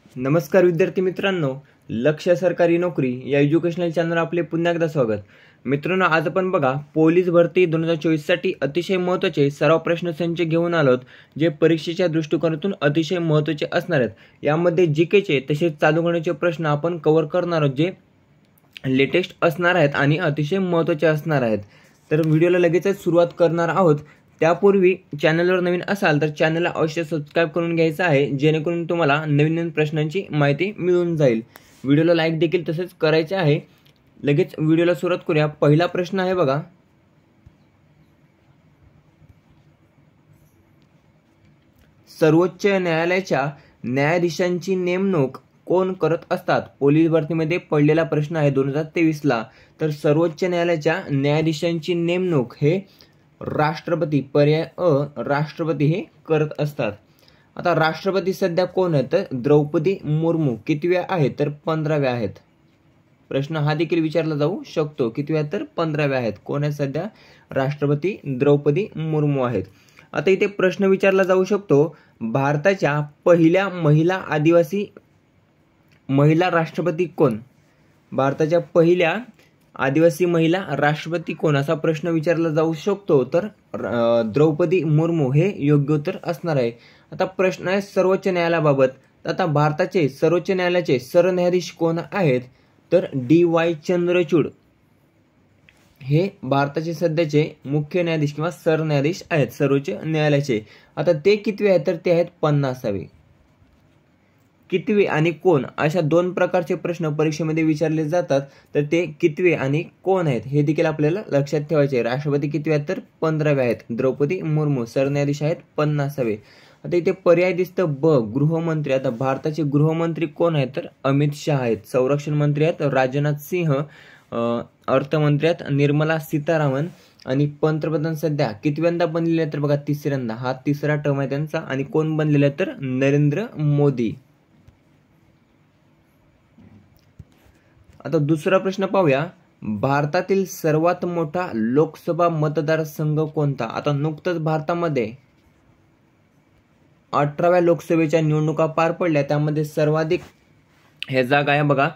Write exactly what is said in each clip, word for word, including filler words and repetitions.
नमस्कार विद्यार्थी मित्रांनो, लक्ष्य सरकारी नोकरी या एज्युकेशनल चॅनल आपले पुन्हा एकदा स्वागत. मित्रांनो, आज आपण बघा पोलीस भरती दोन हजार चोवीस साठी अतिशय महत्त्वाचे सराव प्रश्नसंच घेऊन आलोत, जे परीक्षेच्या दृष्टिकोनातून अतिशय महत्त्वाचे असणार आहेत. यामध्ये जीकेचे तसेच चालू घडामोडीचे प्रश्न आपण कव्हर करणार आहोत, जे लेटेस्ट असणार आहेत आणि अतिशय महत्त्वाचे असणार आहेत. तर व्हिडिओला लगेचच सुरुवात करणार आहोत. त्यापूर्वी चॅनलवर नवीन असाल तर चॅनलला अवश्य सबस्क्राइब करून घ्यायचं आहे, जेणेकरून तुम्हाला नवीन नवीन प्रश्नांची माहिती मिळून जाईल. व्हिडिओला लाईक देखील तसेच करायचे आहे. लगेच व्हिडिओला सुरुवात करूया. पहिला प्रश्न आहे बघा, सर्वोच्च न्यायालयाच्या न्यायाधीशांची नेमणूक कोण करत असतात? पोलीस भरतीमध्ये पडलेला प्रश्न आहे दोन हजार तेवीस ला. तर सर्वोच्च न्यायालयाच्या न्यायाधीशांची नेमणूक हे राष्ट्रपती, पर्याय अ राष्ट्रपती हे करत असतात. आता राष्ट्रपती सध्या कोण आहेत? तर द्रौपदी मुर्मू. कितव्या आहेत? तर पंधराव्या आहेत. प्रश्न हा देखील विचारला जाऊ शकतो. कितव्या? तर पंधराव्या आहेत. कोण आहेत सध्या? राष्ट्रपती द्रौपदी मुर्मू आहेत. आता इथे प्रश्न विचारला जाऊ शकतो, भारताच्या पहिल्या महिला आदिवासी महिला राष्ट्रपती कोण? भारताच्या पहिल्या आदिवासी महिला राष्ट्रपती कोण, असा प्रश्न विचारला जाऊ शकतो. तर द्रौपदी मुर्मू हे योग्य उत्तर असणार आहे. आता प्रश्न आहे सर्वोच्च न्यायालयाबाबत. आता भारताचे सर्वोच्च न्यायालयाचे सरन्यायाधीश कोण आहेत? तर डी वाय चंद्रचूड हे भारताचे सध्याचे मुख्य न्यायाधीश किंवा सरन्यायाधीश आहेत सर्वोच्च न्यायालयाचे. आता ते कितवे आहेत? तर ते आहेत पन्नासावे. कितवे आणि कोण, अशा दोन प्रकारचे प्रश्न परीक्षेमध्ये विचारले जातात. तर ते कितवे आणि कोण आहेत हे देखील आपल्याला लक्षात ठेवायचे. राष्ट्रपती कितवे आहेत? तर पंधरावे आहेत. द्रौपदी मुर्मू. सरन्यायाधीश आहेत पन्नासावे. आता इथे पर्याय दिसतं ब गृहमंत्री. आता भारताचे गृहमंत्री कोण आहेत? तर अमित शहा आहेत. संरक्षण मंत्री आहेत राजनाथ सिंह. अर्थमंत्री आहेत निर्मला सीतारामन. आणि पंतप्रधान सध्या कितव्यांदा बनलेले आहेत? तर बघा तिसऱ्यांदा. हा तिसरा टर्म आहे त्यांचा. आणि कोण बनलेले आहेत? तर नरेंद्र मोदी. आता दुसरा प्रश्न पाहूया, भारतातील सर्वात मोठा लोकसभा मतदारसंघ कोणता? आता नुकतंच भारतामध्ये अठराव्या लोकसभेच्या निवडणुका पार पडल्या. त्यामध्ये सर्वाधिक हे जागा आहे बघा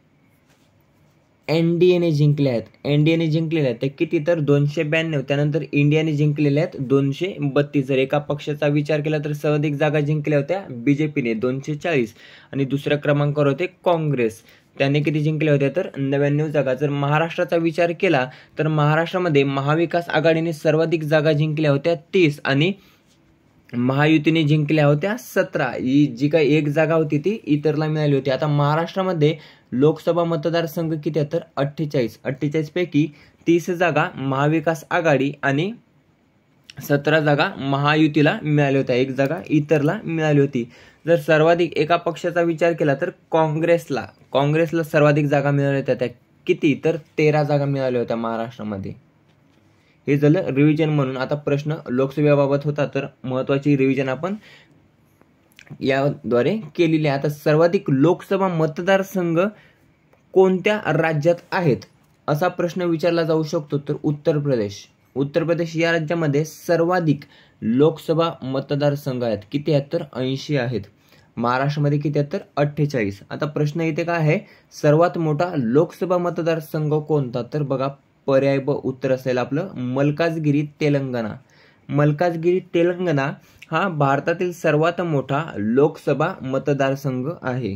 एनडीएने जिंकले आहेत. एनडीएने जिंकलेले आहेत ते किती? तर दोनशे ब्याण्णव. त्यानंतर इंडियाने जिंकलेले आहेत दोनशे बत्तीस. जर एका पक्षाचा विचार केला तर सर्वाधिक जागा जिंकल्या होत्या बीजेपीने दोनशे चाळीस. आणि दुसऱ्या क्रमांकावर होते काँग्रेस. त्याने किती जिंकल्या होत्या? तर नव्याण्णव जागा. जर महाराष्ट्राचा विचार केला तर महाराष्ट्रामध्ये महाविकास आघाडीने सर्वाधिक जागा जिंकल्या होत्या तीस. आणि महायुतीने जिंकल्या होत्या सतरा. ही जी काही एक जागा होती ती इतरला मिळाली होती. आता महाराष्ट्रामध्ये लोकसभा मतदारसंघ किती आहे? तर अठ्ठेचाळीस. अठ्ठेचाळीस पैकी तीस जागा महाविकास आघाडी आणि सतरा जागा महायुतीला मिळाली होत्या. एक जागा इतरला मिळाली होती. जर सर्वाधिक एका पक्षाचा विचार केला तर काँग्रेसला काँग्रेसला सर्वाधिक जागा मिळाल्या होत्या. त्या किती? तर तेरा जागा मिळाल्या होत्या महाराष्ट्रामध्ये. हे झालं रिव्हिजन म्हणून. आता प्रश्न लोकसभेबाबत होता, तर महत्वाची रिव्हिजन आपण याद्वारे केलेली आहे. आता सर्वाधिक लोकसभा मतदारसंघ कोणत्या राज्यात आहेत, असा प्रश्न विचारला जाऊ शकतो. तर उत्तर प्रदेश. उत्तर प्रदेश या राज्यामध्ये सर्वाधिक लोकसभा मतदारसंघ आहेत. किती आहेत? तर ऐंशी आहेत. महाराष्ट्रामध्ये किती आहेत? तर अठ्ठेचाळीस. आता प्रश्न इथे काय आहे, सर्वात मोठा लोकसभा मतदारसंघ कोणता? तर बघा पर्याय ब उत्तर असेल आपलं मल्काजगिरी तेलंगणा. मल्काजगिरी तेलंगणा हा भारतातील सर्वात मोठा लोकसभा मतदारसंघ आहे.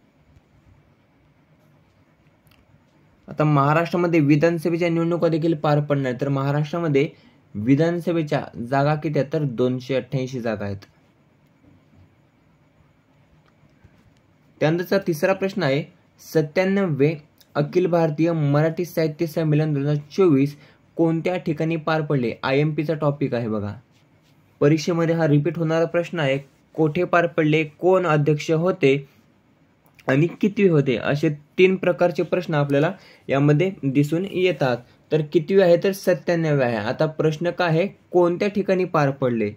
आता महाराष्ट्रामध्ये विधानसभेच्या निवडणुका देखील पार पडणार. तर महाराष्ट्रामध्ये विधानसभेच्या जागा किती आहेत? तर दोनशे अठ्ठ्याऐंशी जागा आहेत. त्यानंतरचा तिसरा प्रश्न आहे, सत्त्याण्णववे अखिल भारतीय मराठी साहित्य संमेलन दोन हजार चोवीस कोणत्या ठिकाणी पार पडले? आय एम पीचा टॉपिक आहे बघा. परीक्षेमध्ये हा रिपीट होणारा प्रश्न आहे. कोठे पार पडले, कोण अध्यक्ष होते आणि कितवे होते, असे तीन प्रकारचे प्रश्न आपल्याला यामध्ये दिसून येतात. तर कितवे आहे? तर सत्त्याण्णव आहे. आता प्रश्न काय आहे, कोणत्या ठिकाणी पार पडले?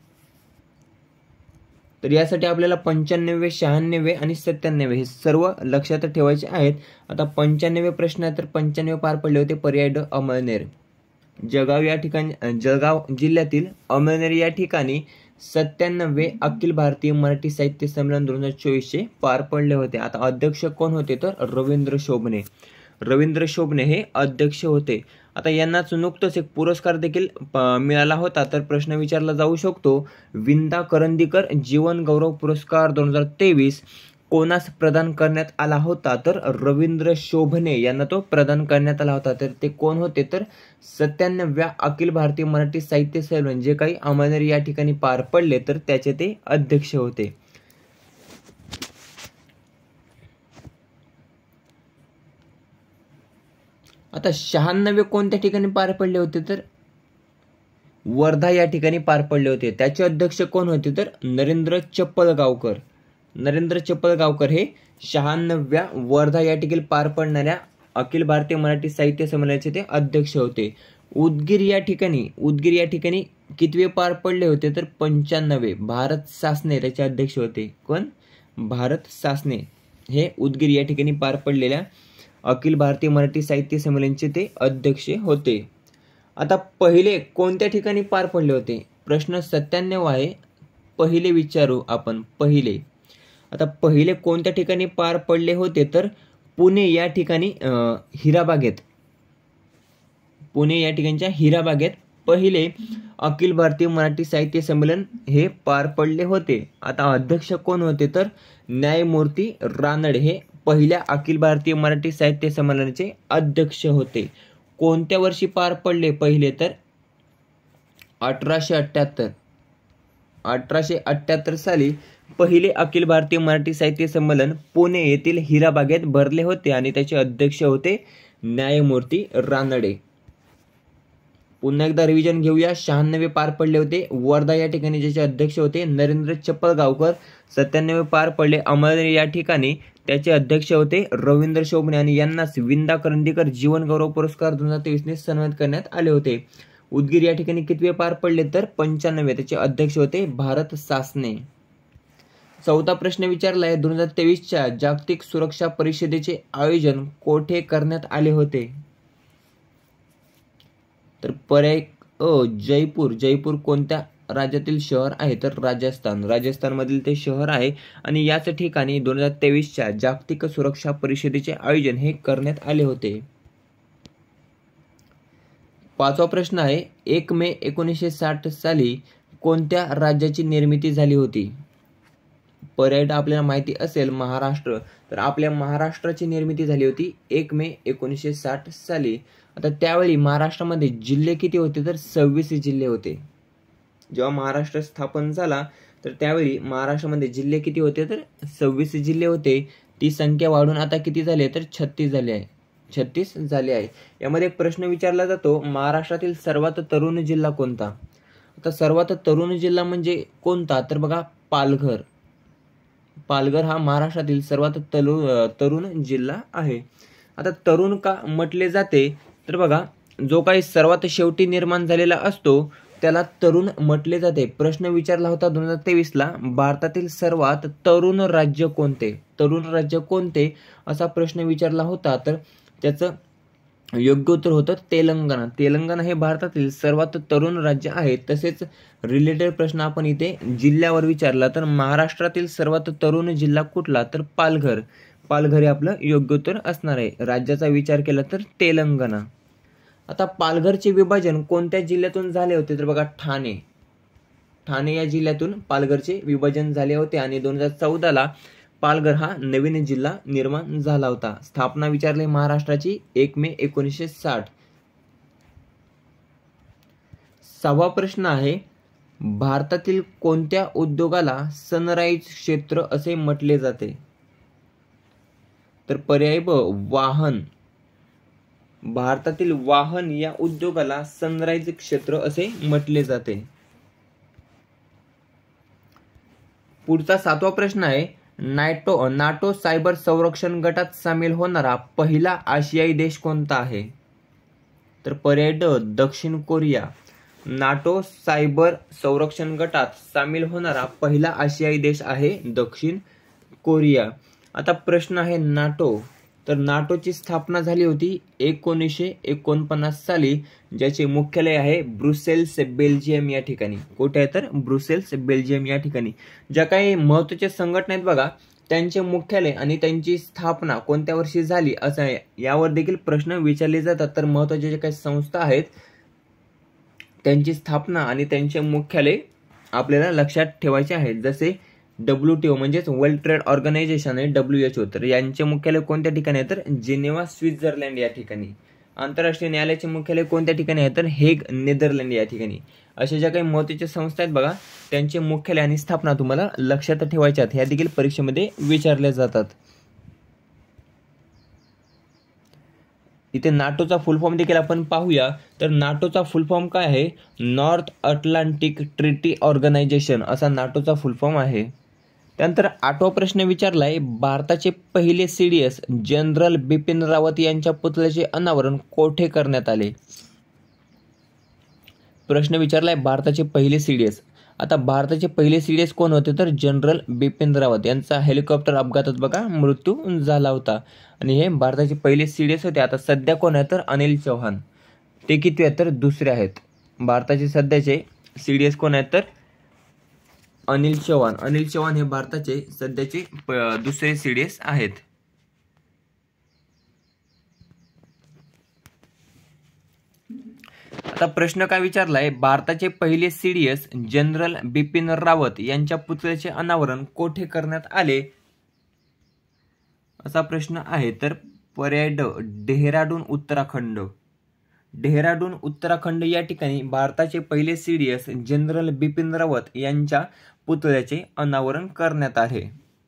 तर यासाठी आपल्याला पंच्याण्णवे, शहाण्णवे आणि सत्त्याण्णवे हे सर्व लक्षात ठेवायचे आहेत. आता पंच्याण्णवे प्रश्न आहे, तर पंच्याण्णवे पार पडले होते पर्याय ड अमळनेर. जळगाव या ठिकाणी, जळगाव जिल्ह्यातील अमळनेर या ठिकाणी सत्त्याण्णवे अखिल भारतीय मराठी साहित्य संमेलन दोन हजार चोवीसचे पार पडले होते. आता अध्यक्ष कोण होते तर रवींद्र शोभणे. रवींद्र शोभणे हे अध्यक्ष होते. आता यांनाच नुकतंच एक पुरस्कार देखील मिळाला होता. तर प्रश्न विचारला जाऊ शकतो, विंदा करंदीकर जीवन गौरव पुरस्कार दोन हजार तेवीस कोणास प्रदान करण्यात आला होता तर रवींद्र शोभणे यांना तो प्रदान करण्यात आला होता. तर ते कोण होते तर सत्त्याण्णव्या अखिल भारतीय मराठी साहित्य संमेलन जे काही अमळनेर या ठिकाणी पार पडले तर त्याचे ते अध्यक्ष होते. आता शहाण्णवे कोणत्या ठिकाणी पार पडले होते तर वर्धा या ठिकाणी पार पडले होते. त्याचे अध्यक्ष कोण होते तर नरेंद्र चप्पलगावकर. नरेंद्र चप्पलगावकर हे शहाण्णव्या वर्धा या ठिकाणी पार पडणाऱ्या अखिल भारतीय मराठी साहित्य संमेलनाचे ते अध्यक्ष होते. उदगीर या ठिकाणी उदगीर या ठिकाणी कितवे पार पडले होते तर पंच्याण्णवे. भारत सासणे त्याचे अध्यक्ष होते. कोण? भारत सासणे हे उदगीर या ठिकाणी पार पडलेल्या अखिल भारतीय मराठी साहित्य संमेलनाचे ते अध्यक्ष होते. आता पहिले कोणत्या ठिकाणी पार पडले होते? प्रश्न सत्त्याण्णव आहे. पहिले विचारू आपण. पहिले आता पहिले कोणत्या ठिकाणी पार पडले होते तर पुणे या ठिकाणी हिराबागेत. पुणे या ठिकाणच्या हिराबागेत पहिले अखिल भारतीय मराठी साहित्य संमेलन हे पार पडले होते. आता अध्यक्ष कोण होते तर न्यायमूर्ती रानडे हे पहिल्या अखिल भारतीय मराठी साहित्य संमेलनाचे अध्यक्ष होते. कोणत्या वर्षी पार पडले पहिले तर अठराशे अठ्ठ्याहत्तर. अठराशे अठ्ठ्याहत्तर साली पहिले अखिल भारतीय मराठी साहित्य संमेलन पुणे येथील हिराबागेत भरले होते आणि त्याचे अध्यक्ष होते न्यायमूर्ती रानडे. पुन्हा एकदा रिव्हिजन घेऊया. शहाण्णवे पार पडले होते वर्धा या ठिकाणी, ज्याचे अध्यक्ष होते नरेंद्र चप्पलगावकर. सत्त्याण्णवे पार पडले अमळनेर या ठिकाणी, त्याचे अध्यक्ष होते रवींद्र शोभणे आणि यांनाच विंदा करंदीकर जीवन गौरव पुरस्कार दोन हजार तेवीसने सन्मानित करण्यात आले होते. उदगीर या ठिकाणी कितवे पार पडले तर पंच्याण्णवे, त्याचे अध्यक्ष होते भारत सासणे. चौथा प्रश्न विचारला आहे, दोन हजार तेवीसच्या जागतिक सुरक्षा परिषदेचे आयोजन कोठे करण्यात आले होते? तर पर्याय अ जयपूर. जयपूर कोणत्या राज्यातील शहर आहे तर राजस्थान. राजस्थान मधील ते शहर आहे आणि याच ठिकाणी दोन हजार तेवीसच्या जागतिक सुरक्षा परिषदेचे आयोजन हे करण्यात आले होते. पाचवा प्रश्न आहे, एक मे एकोणीसशे साठ साली कोणत्या राज्याची निर्मिती झाली होती? पर्याय आपल्याला माहिती असेल महाराष्ट्र. तर आपल्या महाराष्ट्राची निर्मिती झाली होती एक मे एकोणीसशे साठ साली. आता त्यावेळी महाराष्ट्रामध्ये जिल्हे किती होते तर सव्वीस जिल्हे होते. जेव्हा महाराष्ट्र स्थापन झाला तर त्यावेळी महाराष्ट्रामध्ये जिल्हे किती होते तर सव्वीस जिल्हे होते. ती संख्या वाढून आता किती झाले तर छत्तीस झाले आहे. छत्तीस झाले आहे. यामध्ये एक प्रश्न विचारला जातो, महाराष्ट्रातील सर्वात तरुण जिल्हा कोणता? आता सर्वात तरुण जिल्हा म्हणजे कोणता तर बघा पालघर. पालघर हा महाराष्ट्रातील सर्वात तरुण तरुण जिल्हा आहे. आता तरुण का म्हटले जाते तर बघा, जो काही सर्वात शेवटी निर्माण झालेला असतो त्याला तरुण म्हटले जाते. प्रश्न विचारला होता दोन हजार तेवीस ला, भारतातील सर्वात तरुण राज्य कोणते? तरुण राज्य कोणते असा प्रश्न विचारला होता. तर त्याचं योग्य उत्तर होतं तेलंगणा. तेलंगणा हे भारतातील सर्वात तरुण राज्य आहे. तसेच रिलेटेड प्रश्न आपण इथे जिल्ह्यावर विचारला तर महाराष्ट्रातील सर्वात तरुण जिल्हा कुठला तर पालघर. पालघर हे आपलं योग्य उत्तर असणार आहे. राज्याचा विचार केला तर तेलंगणा. आता पालघरचे विभाजन कोणत्या जिल्ह्यातून झाले होते तर बघा ठाणे. ठाणे या जिल्ह्यातून पालघरचे विभाजन झाले होते आणि दोन हजार चौदा ला पालघर हा नवीन जिल्हा निर्माण झाला होता. स्थापना विचारली महाराष्ट्राची एक मे एकोणीसशे साठ. सहावा प्रश्न आहे, भारतातील कोणत्या उद्योगाला सनराइज क्षेत्र असे म्हटले जाते? तर पर्याय ब वाहन. भारतातील वाहन या उद्योगाला सनराइज क्षेत्र असे म्हटले जाते. पुढचा सातवा प्रश्न आहे, नाटो नाटो सायबर संरक्षण गटात सामील होणारा पहिला आशियाई देश कोणता आहे? तर पर्याय ड दक्षिण कोरिया. नाटो सायबर संरक्षण गटात सामील होणारा पहिला आशियाई देश आहे दक्षिण कोरिया. आता प्रश्न आहे, नाटो तर नाटोची स्थापना झाली होती एकोणीसशे एकोणपन्नास साली, ज्याचे मुख्यालय आहे ब्रुसेल्स बेल्जियम या ठिकाणी. कुठे आहे तर ब्रुसेल्स बेल्जियम या ठिकाणी. ज्या काही महत्त्वाच्या संघटना आहेत बघा, त्यांचे मुख्यालय आणि त्यांची स्थापना कोणत्या वर्षी झाली असं आहे, यावर देखील प्रश्न विचारले जातात. तर महत्त्वाच्या ज्या काही संस्था आहेत त्यांची स्थापना आणि त्यांचे मुख्यालय आपल्याला लक्षात ठेवायचे आहेत. जसे डब्ल्यू टी ओ म्हणजेच वर्ल्ड ट्रेड ऑर्गनायझेशन आहे डब्ल्यू एच ओ, तर यांचे मुख्यालय कोणत्या ठिकाणी आहे तर जिनेव्हा स्वित्झर्लंड या ठिकाणी. आंतरराष्ट्रीय न्यायालयाचे मुख्यालय कोणत्या ठिकाणी आहे तर हेग नेदरलँड या ठिकाणी. अशा ज्या काही महत्त्वाच्या संस्था आहेत बघा, त्यांचे मुख्यालय आणि स्थापना तुम्हाला लक्षात ठेवायच्या आहेत. ह्या देखील परीक्षेमध्ये विचारल्या जातात. इथे नाटोचा फुल फॉर्म देखील आपण पाहूया. तर नाटोचा फुल फॉर्म काय आहे? नॉर्थ अटलांटिक ट्रीटी ऑर्गनायझेशन असा नाटोचा फुल फॉर्म आहे. त्यानंतर आठवा प्रश्न विचारलाय, भारताचे पहिले सीडीएस जनरल बिपिन रावत यांच्या पुतळ्याचे अनावरण कोठे करण्यात आले? प्रश्न विचारलाय भारताचे पहिले सीडीएस. आता भारताचे पहिले सीडीएस कोण होते तर जनरल बिपिन रावत यांचा हेलिकॉप्टर अपघातात बघा मृत्यू झाला होता आणि हे भारताचे पहिले सीडीएस होते. आता सध्या कोण आहे तर अनिल चौहान. ते किती आहेत तर दुसरे आहेत. भारताचे सध्याचे सीडीएस कोण आहेत तर अनिल चौहान. अनिल चौहान हे भारताचे सध्याचे दुसरे सीडीएस आहेत. आता प्रश्न काय विचारलाय, भारताचे पहिले सीडीएस जनरल बिपिन रावत यांच्या पुतळ्याचे अनावरण कोठे करण्यात आले असा प्रश्न आहे. तर पर्याय ड डेहराडून उत्तराखंड. डेहराडून उत्तराखंड या ठिकाणी भारताचे पहिले सीडीएस जनरल बिपिन रावत यांच्या पुतळ्याचे अनावरण करण्यात आले.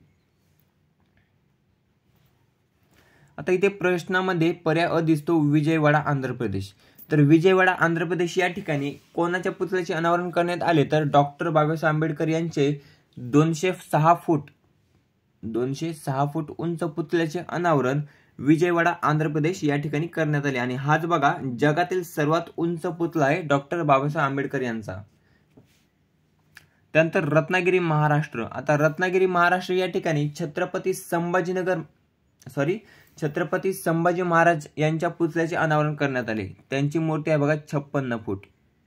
आता इथे प्रश्नामध्ये पर्याय अ दिसतो विजयवाडा आंध्र प्रदेश. तर विजयवाडा आंध्र प्रदेश या ठिकाणी कोणाच्या पुतळ्याचे अनावरण करण्यात आले तर डॉक्टर बाबासाहेब आंबेडकर यांचे दोनशे सहा फूट दोनशे सहा फूट उंच पुतळ्याचे अनावरण विजयवाडा आंध्र प्रदेश या ठिकाणी करण्यात आले. आणि हाच बघा जगातील सर्वात उंच पुतळा आहे डॉक्टर बाबासाहेब आंबेडकर यांचा. त्यानंतर रत्नागिरी महाराष्ट्र. आता रत्नागिरी महाराष्ट्र या ठिकाणी छत्रपती संभाजीनगर सॉरी छत्रपती संभाजी महाराज यांच्या पुतळ्याचे अनावरण करण्यात आले. त्यांची मूर्ती आहे बघा छप्पन्न फूट.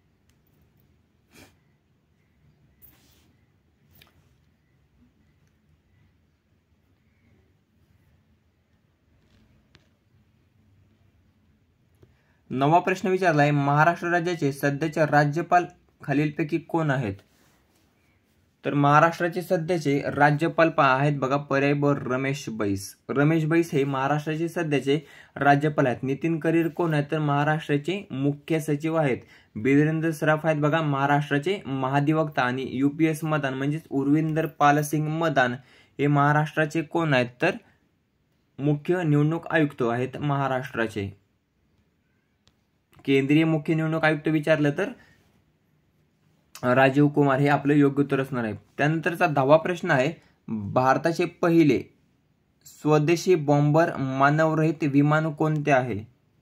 नवा प्रश्न विचारलाय, महाराष्ट्र राज्याचे सध्याचे राज्यपाल खालीलपैकी कोण आहेत? तर महाराष्ट्राचे सध्याचे राज्यपाल आहेत बघा पर्याय ब रमेश बैस. रमेश बैस हे महाराष्ट्राचे सध्याचे राज्यपाल आहेत. नितीन करीर कोण आहेत तर महाराष्ट्राचे मुख्य सचिव आहेत. बिरेंद्र सराफ आहेत बघा महाराष्ट्राचे महाधिवक्ता. आणि युपीएस मदान म्हणजेच उर्विंदर पालसिंग मदान हे महाराष्ट्राचे कोण आहेत तर मुख्य निवडणूक आयुक्त आहेत महाराष्ट्राचे. केंद्रीय मुख्य निवडणूक आयुक्त विचारलं तर राजीव कुमार हे आपलं योग्य उत्तर असणार आहे. त्यानंतरचा दहावा प्रश्न आहे, भारताचे पहिले स्वदेशी बॉम्बर मानवरहित विमान कोणते आहे?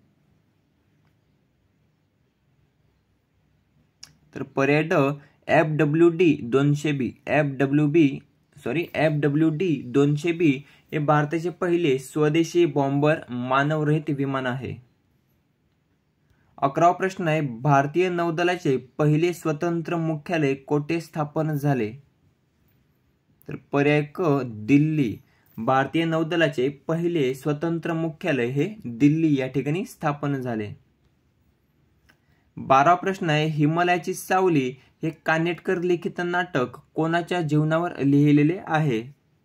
तर पर्याय ड एफ डब्ल्यू डी दोनशे B. F W B sorry F W D दोनशे बी हे भारताचे पहिले स्वदेशी बॉम्बर मानवरहित विमान आहे. अकरावा प्रश्न आहे, भारतीय नौदलाचे पहिले स्वतंत्र मुख्यालय कोठे स्थापन झाले? तर पर्याय क दिल्ली. भारतीय नौदलाचे पहिले स्वतंत्र मुख्यालय हे दिल्ली या ठिकाणी स्थापन झाले. बारावा प्रश्न आहे, हिमालयाची सावली हे कानेटकर लिखित नाटक कोणाच्या जीवनावर लिहिलेले आहे?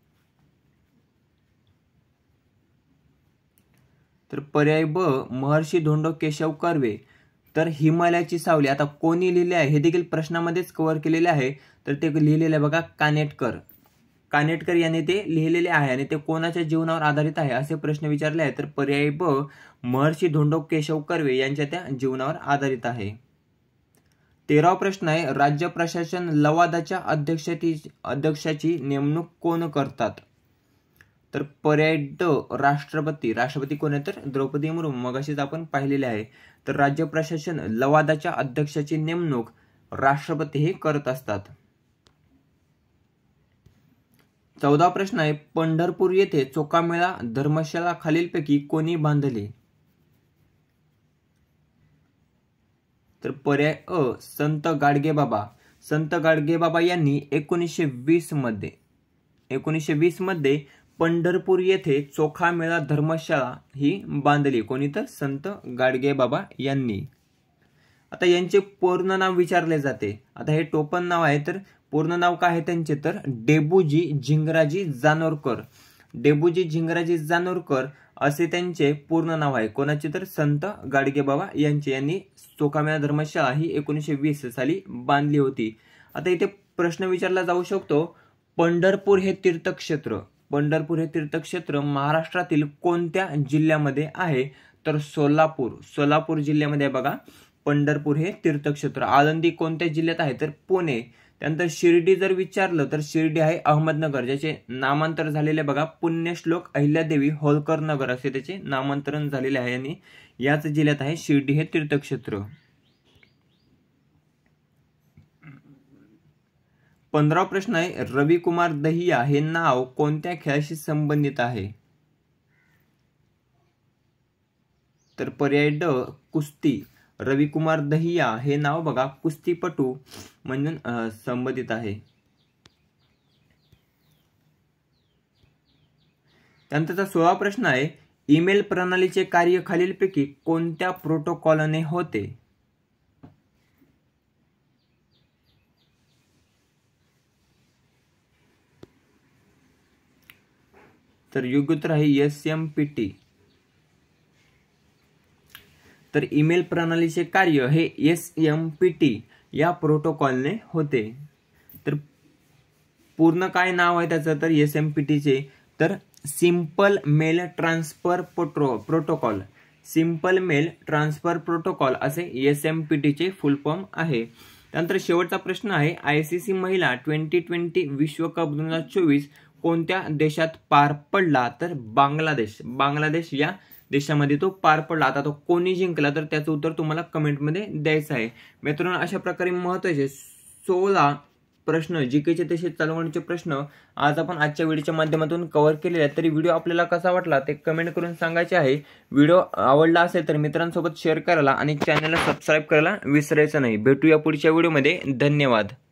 तर पर्याय ब महर्षी धोंडो केशव कर्वे. तर हिमालयाची सावली आता कोणी लिहिले आहे हे देखील प्रश्नामध्येच कव्हर केलेले आहे. तर ते लिहिलेले बघा कानेटकर. कानेटकर यांनी ते लिहिलेले आहे आणि ते कोणाच्या जीवनावर आधारित आहे असे प्रश्न विचारले आहे. तर पर्याय ब महर्षी धोंडो केशव कर्वे यांच्या त्या जीवनावर आधारित आहे. तेरावा प्रश्न आहे, राज्य प्रशासन लवादाच्या अध्यक्षती अध्यक्षाची नेमणूक कोण करतात? तर पर्याय ड राष्ट्रपती. राष्ट्रपती कोण आहे तर द्रौपदी मुर्मू. मगाशीच आपण पाहिलेले आहे. तर राज्य प्रशासन लवादाच्या अध्यक्षाची नेमणूक राष्ट्रपती हे करत असतात. चौदा प्रश्न आहे, पंढरपूर येथे चोखामेळा धर्मशाळा खालीलपैकी कोणी बांधली? तर पर्याय अ संत गाडगेबाबा. संत गाडगेबाबा यांनी एकोणीसशे वीस मध्ये एकोणीसशे वीस मध्ये पंढरपूर येथे चोखामेळा धर्मशाळा ही बांधली. कोणी? तर संत गाडगेबाबा यांनी. आता यांचे पूर्ण नाव विचारले जाते. आता हे टोपण नाव आहे, तर पूर्ण नाव काय आहे त्यांचे? तर डेबूजी झिंगराजी जानोरकर. डेबूजी झिंगराजी जानोरकर असे त्यांचे पूर्ण नाव आहे. कोणाचे? तर संत गाडगेबाबा यांचे. यांनी चोखामेळा धर्मशाळा ही एकोणीसशे वीस साली बांधली होती. आता इथे प्रश्न विचारला जाऊ शकतो, पंढरपूर हे तीर्थक्षेत्र पंढरपूर हे तीर्थक्षेत्र महाराष्ट्रातील कोणत्या जिल्ह्यामध्ये आहे? तर सोलापूर. सोलापूर जिल्ह्यामध्ये आहे बघा पंढरपूर हे तीर्थक्षेत्र. आळंदी कोणत्या जिल्ह्यात आहे? तर पुणे. त्यानंतर शिर्डी जर विचारलं तर शिर्डी आहे अहमदनगर, ज्याचे नामांतर झालेले बघा पुण्यश्लोक अहिल्यादेवी होळकर नगर असे त्याचे नामांतरण झालेले आहे आणि याच जिल्ह्यात आहे शिर्डी हे तीर्थक्षेत्र. पंधरा प्रश्न आहे, रविकुमार दहिया हे नाव कोणत्या खेळाशी संबंधित आहे? तर पर्याय ड कुस्ती. रविकुमार दहिया हे नाव बघा कुस्तीपटू म्हणून संबंधित आहे. त्यानंतरचा सोळा प्रश्न आहे, ईमेल प्रणालीचे कार्य खालीलपैकी कोणत्या प्रोटोकॉलने होते? तर योग्य उत्तर आहे एस एम पी टी. तर ईमेल प्रणालीचे कार्य हे एस एम पी टी या प्रोटोकॉलने होते. तर पूर्ण काय नाव आहे त्याचं? तर एस एम पी टीचे तर simple mail transfer protocol. Simple mail transfer protocol असे एस एम पी टीचे फुल फॉर्म आहे. त्यानंतर शेवटचा प्रश्न आहे, आयसीसी महिला ट्वेंटी ट्वेंटी विश्वकप दोन हजार चोवीस कोणत्या देशात पार पडला? तर बांगलादेश. बांगलादेश या देशामध्ये तो पार पडला. आता तो कोणी जिंकला तर त्याचं उत्तर तुम्हाला कमेंटमध्ये द्यायचं आहे. मित्रांनो, अशा प्रकारे महत्त्वाचे सोळा प्रश्न जीकेचे तसेच चालवणीचे प्रश्न आज आपण आजच्या व्हिडिओच्या माध्यमातून कव्हर केलेले आहेत. तरी व्हिडिओ आपल्याला कसा वाटला ते कमेंट करून सांगायचे आहे. व्हिडिओ आवडला असेल तर मित्रांसोबत शेअर करायला आणि चॅनलला सबस्क्राईब करायला विसरायचं नाही. भेटूया पुढच्या व्हिडिओमध्ये. धन्यवाद.